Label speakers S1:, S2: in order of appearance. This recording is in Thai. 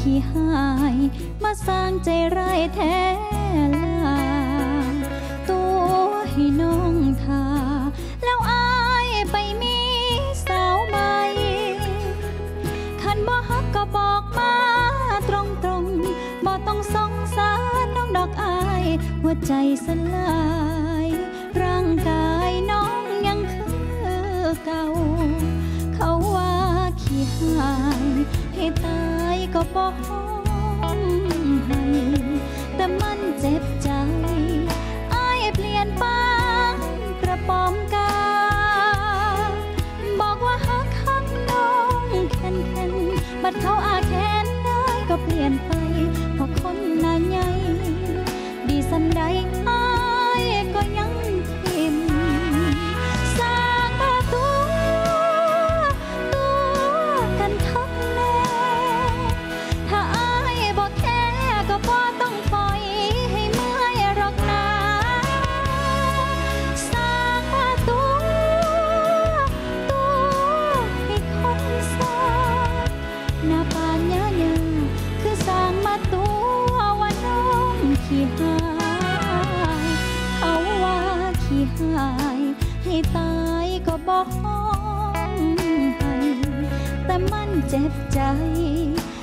S1: ขี้หายมาสร้างใจร้ายแท้ลาตัวให้น้องทาแล้วอายไปมีสาวใหม่คันบ่ฮักก็บอกมาตรงบ่ต้องสงสารน้องดอกอายหัวใจสลายร่างกายน้องยังคือเก่าเขาว่าขี้หายให้ตายก็บอกให้แต่มันเจ็บใจอ้ายเปลี่ยนปานกระป๋อมกาบอกว่าฮักน้องแค่นบัดเขาอาแค้นได้ก็เปลี่ยนไปเพราะคนหน้าใหญ่ดีสันใดอ้ายก็ยังทิมสร้างตัวกันทักแน่ถ้าอ้ายบอกแค่ก็บ่ต้องปล่อยให้เมื่อยหรอกนะสร้างตัวให้คนสร้างหน้าปานยาคือสร้างมาตัวว่าน้องขี้หายเขาว่าขี้หายให้ตายก็บอกให้แต่มันเจ็บใจ